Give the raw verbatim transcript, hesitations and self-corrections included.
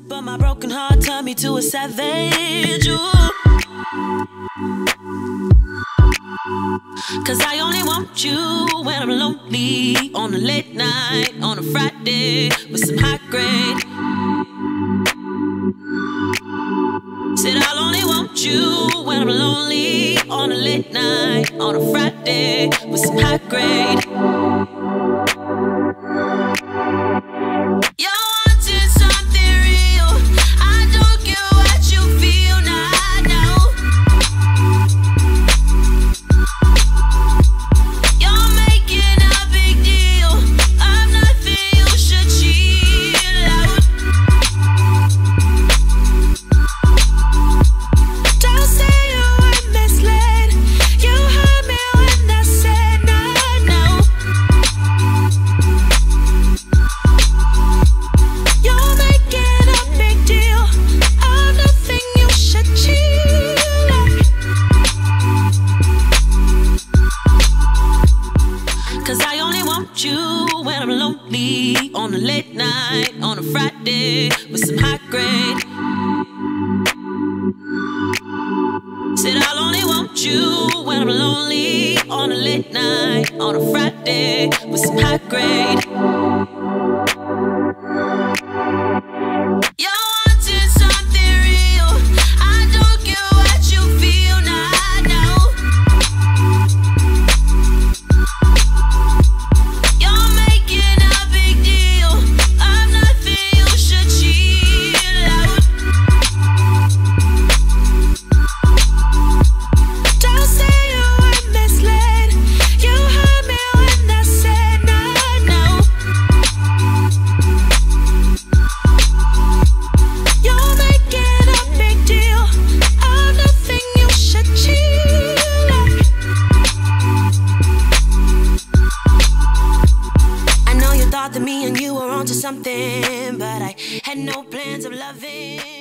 But my broken heart turned me to a savage. Ooh. Cause I only want you when I'm lonely, on a late night, on a Friday, with some high grade. Said I'll only want you when I'm lonely, on a late night, on a Friday, with some high grade. You're wanting something real, I don't care what you feel now, now. You're making a big deal of nothing, you should chill out. Don't say you were misled, you heard me when I said no, no. You're making a big deal of nothing, you should chill out. Cause I only want you when I'm lonely, on a late night, on a Friday, with some high grade. Said I'll only want you when I'm lonely, on a late night, on a Friday, with some high grade. You're wanting something real, I don't care what you feel now, now. You're making a big deal of nothing, you should chill out. Don't say you were misled, you heard me when I said no, no. You're making a big deal of nothing, you should chill out. I know you thought that me and you were onto something, but I had no plans of loving.